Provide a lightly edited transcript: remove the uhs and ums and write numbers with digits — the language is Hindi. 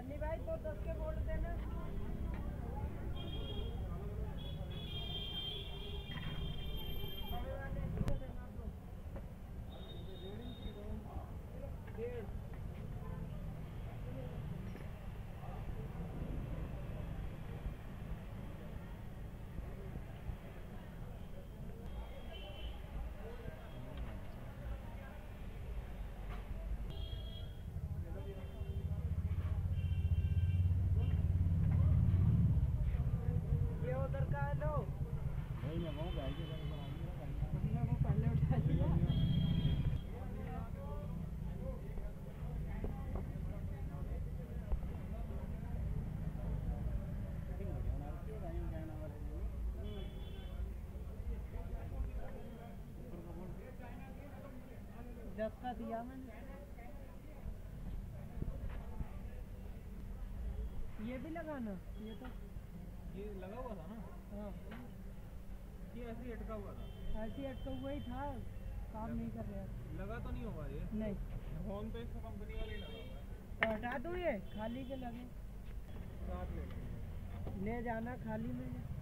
सन्नी भाई तो 10 के बोर्ड देना। का दिया मैंने। ये भी लगाना, ये तो ये लगा हुआ था ना। हाँ ये ऐसे ही अटका हुआ था। ऐसे ही अटका हुआ ही था, काम नहीं कर रहा। लगा तो नहीं होगा ये? नहीं, फोन पे इसका कंपनी वाला ही लगा हुआ है। तो हटा दूँ ये खाली के लगे। साथ ले ले जाना खाली में।